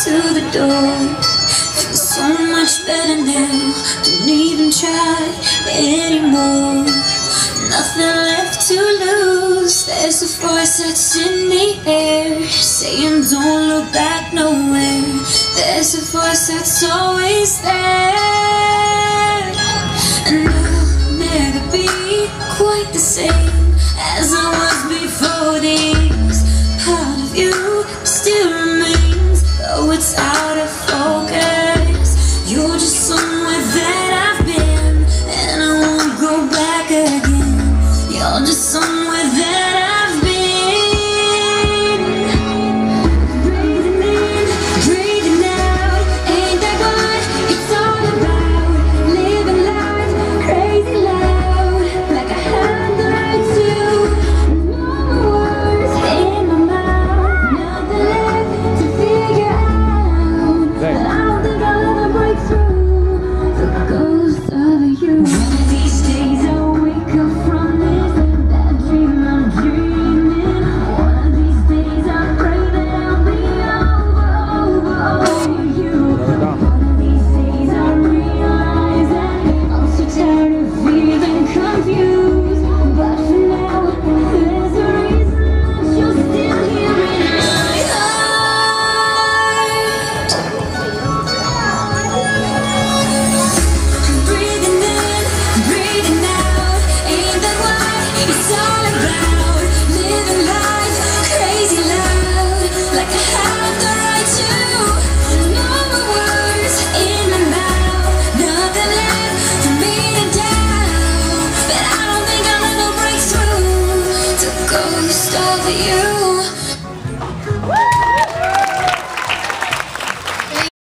to the door. Feel so much better now, don't even try anymore. Nothing left to lose, there's a voice that's in the air saying don't look back nowhere. There's a voice that's always there. And I'll never be quite the same as I was before this. Part of you still remains, though it's out of focus. You're just someone